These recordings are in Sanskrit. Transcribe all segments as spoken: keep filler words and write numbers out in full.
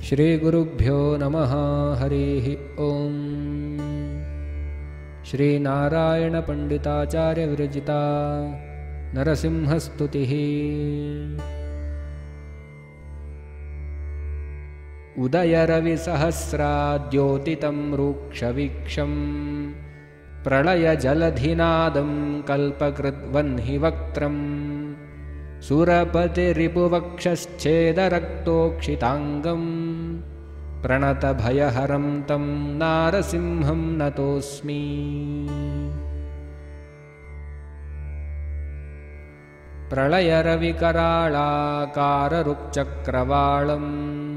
श्रीगुरुभ्यो नमः। हरिः ओं। श्रीनारायणपण्डिताचार्यविरचिता नरसिंहस्तुतिः। उदयरविसहस्राद्योतितं रूक्षवीक्षं प्रलयजलधिनादं कल्पकृद्वह्निवक्त्रम् सुरपतिरिपुवक्षश्छेदरक्तोक्षिताङ्गं प्रणतभयहरं तं नारसिंहं नतोऽस्मि। प्रलयरविकराळाकाररुक्चक्रवाळं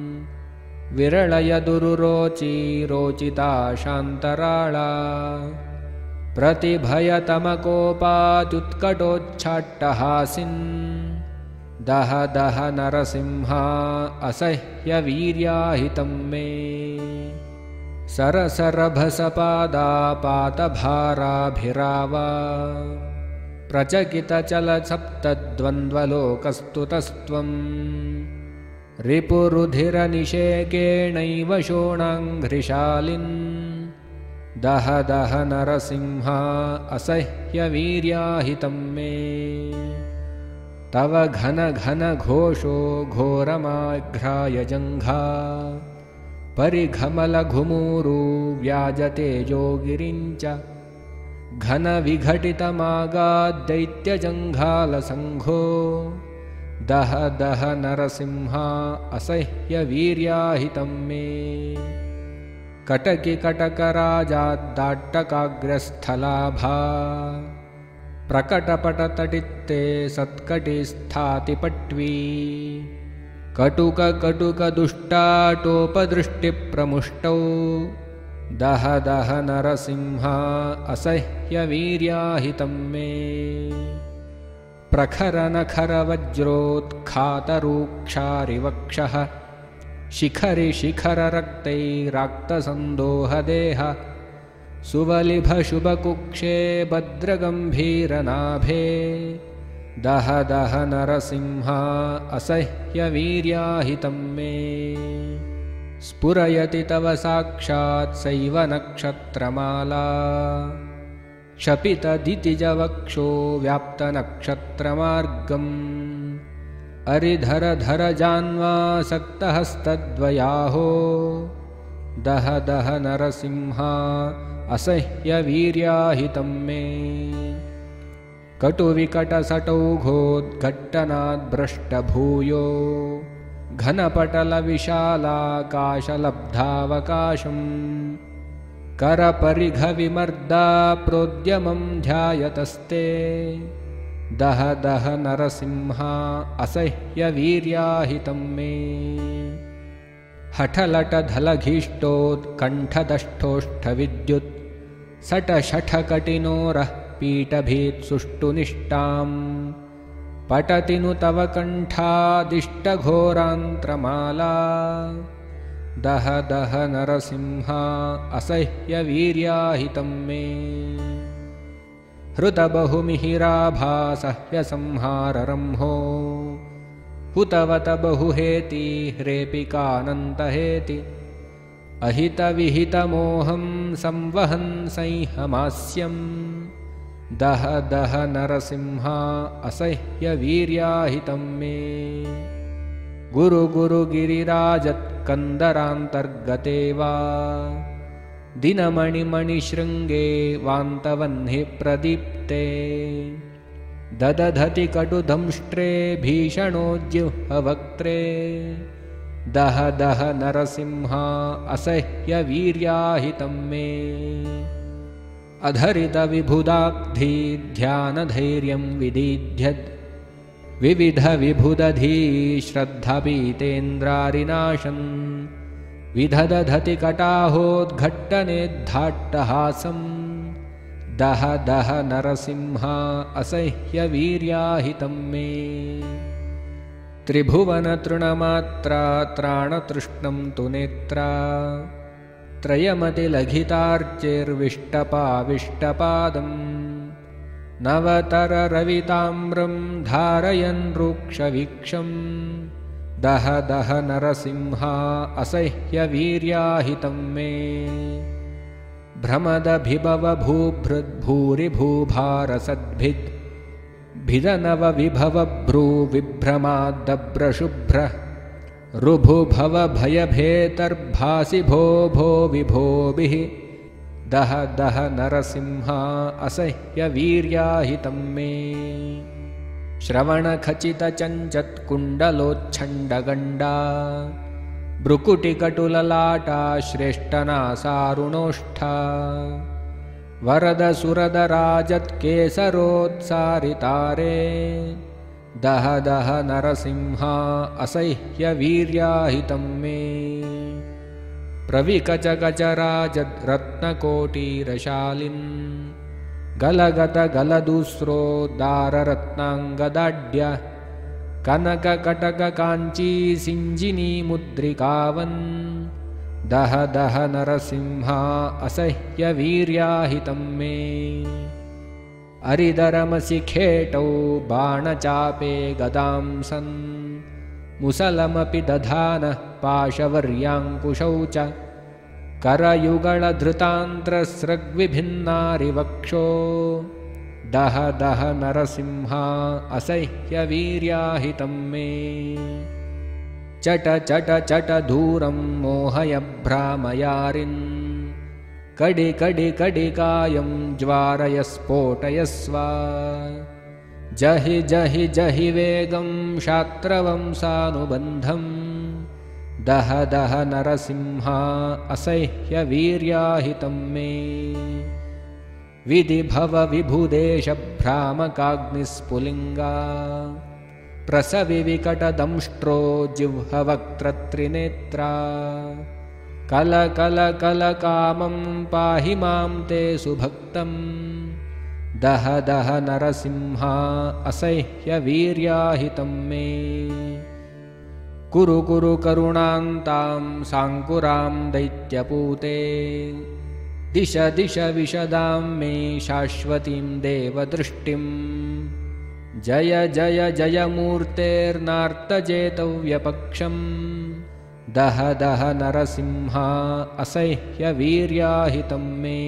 विरळयदुरुरोचिरोचिता शान्तराळा प्रतिभयतमकोपात्युत्कटोच्छाट्टहासिन् दह दह नरसिंहा असह्यवीर्याहितं मे। सरसरभसपादापातभाराभिरावा प्रचकितचलसप्तद्वन्द्वलोकस्तुतस्त्वं रिपुरुधिरनिषेकेणैव शोणाङ्घ्रिशालिन् दह दह नरसिंहा असह्यवीर्याहितं मे। तव घन घन घोषो घोरमाघ्राय जङ्घा परिघमलघुमूरु व्याजतेजोगिरिञ्च घनविघटितमागाद्दैत्यजङ्घालसङ्घो दह दह नरसिंहा असह्यवीर्याहितं मे। कटकिकटकराजाद्दाट्टकाग्रस्थलाभा प्रकटपटतटित्ते सत्कटिस्थातिपट्वी कटुककटुकदुष्टाटोपदृष्टिप्रमुष्टौ दह दह नरसिंहा असह्यवीर्याहितं मे। प्रखरनखरवज्रोत्खातरूक्षारिवक्षः शिखरि शिखररक्तैराक्तसन्दोहदेह सुवलिभशुभकुक्षे भद्रगम्भीरनाभे दह दह नरसिंहा असह्यवीर्याहितं मे। स्फुरयति तव साक्षात् सैव नक्षत्रमाला क्षपितदितिजवक्षो व्याप्तनक्षत्रमार्गम् अरिधरधरजान्वासक्तहस्तद्वयाहो दह दह नरसिंहा असह्यवीर्याहितं मे। कटुविकटसटौघोद्घट्टनाद्भ्रष्टभूयो घनपटलविशालाकाशलब्धावकाशं करपरिघविमर्दा प्रोद्यमं ध्यायतस्ते दह दह नरसिंहा असह्यवीर्याहितं मे। हठलटधलघीष्टोत्कण्ठदष्टोष्ठविद्युत् सटशठकटिनोरः पीठभीत्सुष्टुनिष्टां पटति नु तव कण्ठादिष्टघोरान्त्रमाला दह दह नरसिंहा असह्यवीर्याहितं मे। हृतबहुमिहिराभासह्यसंहाररंहो हुतवत बहुहेति ह्रेपिकानन्तहेति अहितविहितमोहं संवहन् संहमास्यं दह दह नरसिंहा असह्यवीर्याहितं मे। गुरुगुरुगिरिराजत्कन्दरान्तर्गते वा दिनमणिमणिशृङ्गे वान्तवह्नि प्रदीप्ते ददधति कटुदंष्ट्रे भीषणोज्जुह्वक्त्रे दह दह नरसिंहा असह्यवीर्याहितं मे। अधरितविबुधाब्धि ध्यानधैर्यं विदीध्यद् विविधविबुधधी श्रद्धपीतेन्द्रारिनाशन् विधदधति कटाहोद्घट्टनेद्धाट्टहासं दह दह नरसिंहा असह्यवीर्याहितं मे। त्रिभुवनतृणमात्रा त्राणतृष्णं तु नेत्रा त्रयमतिलघितार्चैर्विष्टपाविष्टपादं नवतररविताम्रं धारयन् रूक्षवीक्षं दह दह नरसिंहा असह्यवीर्याहितं मे भ्रमदभिभव भूभृद्भूरिभूभारसद्भिद् भिदनव विभव भ्रू विभ्रमाद्दब्रशुभ्र रुभुभव भयभेतर्भासि भो भो विभोभिः दह दह नरसिंहा असह्यवीर्याहितं मे श्रवणखचितचञ्चत्कुण्डलोच्छण्डगण्डा भ्रुकुटिकटुललाटा श्रेष्ठनासारुणोष्ठा वरदसुरदराजत्केसरोत्सारितारे दह दह नरसिंहा असह्यवीर्याहितं मे प्रविकचकचराजद्रत्नकोटीरशालिन् गलगतगलदुस्रोद्दाररत्नाङ्गदाढ्य कनककटककाञ्ची सिञ्जिनीमुद्रिकावन् दह दह नरसिंहा असह्यवीर्याहितं मे अरिदरमसि खेटौ बाणचापे गदां सन् मुसलमपि दधानः पाशवर्याङ्कुशौ च करयुगलधृतान्त्रस्रग्विभिन्नारिवक्षो दह दह नरसिंहा असह्यवीर्याहितं मे चट चट चट दूरं मोहय भ्रामयारिन् कडि कडि कडिकायं ज्वारय स्फोटयस्व जहि जहि जहि वेगं शात्रवंसानुबन्धं दह दह नरसिंहा असह्यवीर्याहितं मे विधिभव विभुदेशभ्रामकाग्निस्फुलिङ्गा प्रसवि विकटदंष्ट्रो जिह्ववक्त्रत्रिनेत्रा कल कल कल कामं पाहि मां ते सुभक्तं दह दह नरसिंहा असह्यवीर्याहितं मे कुरु कुरु करुणान्तां साङ्कुरां दैत्यपूते दिश दिश विशदां मे शाश्वतीं देवदृष्टिं जय जय जय मूर्तेर्नार्तजेतव्यपक्षं दह दह नरसिंहा असह्यवीर्याहितं मे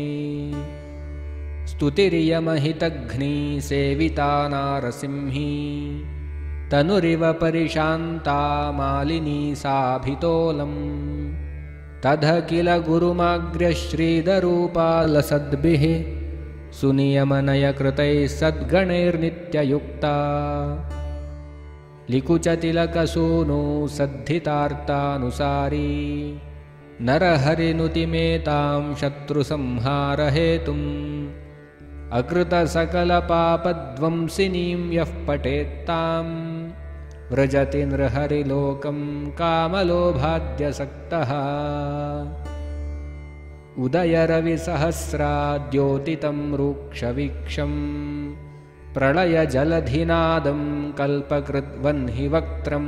स्तुतिर्यमहितघ्नी सेविता नारसिंही तनुरिव परिशान्ता मालिनी साभितोलम् तद किल गुरुमाग्र्यश्रीदरूपालसद्भिः सुनियमनयकृतैः सद्गणैर्नित्ययुक्ता लिकुचतिलकसूनु सद्धितार्तानुसारी नरहरिनुतिमेतां शत्रुसंहारहेतुम् अकृतसकलपापध्वंसिनीं यः पठेत्तां व्रजति नृहरिलोकं कामलोभाद्यसक्तः उदयरविसहस्राद्योतितं रूक्षवीक्षं प्रलयजलधिनादं कल्पकृद्वह्निवक्त्रं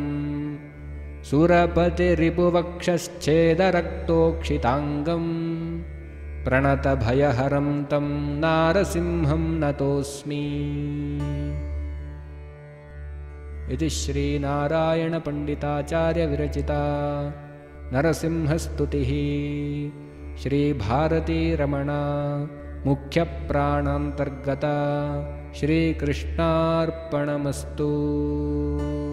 सुरपतिरिपुवक्षश्छेदरक्तोक्षिताङ्गं प्रणतभयहरं तं नारसिंहं नतोऽस्मि। इति श्रीनारायणपण्डिताचार्यविरचिता नरसिंहस्तुतिः श्रीभारतीरमणा मुख्यप्राणान्तर्गता। श्रीकृष्णार्पणमस्तु।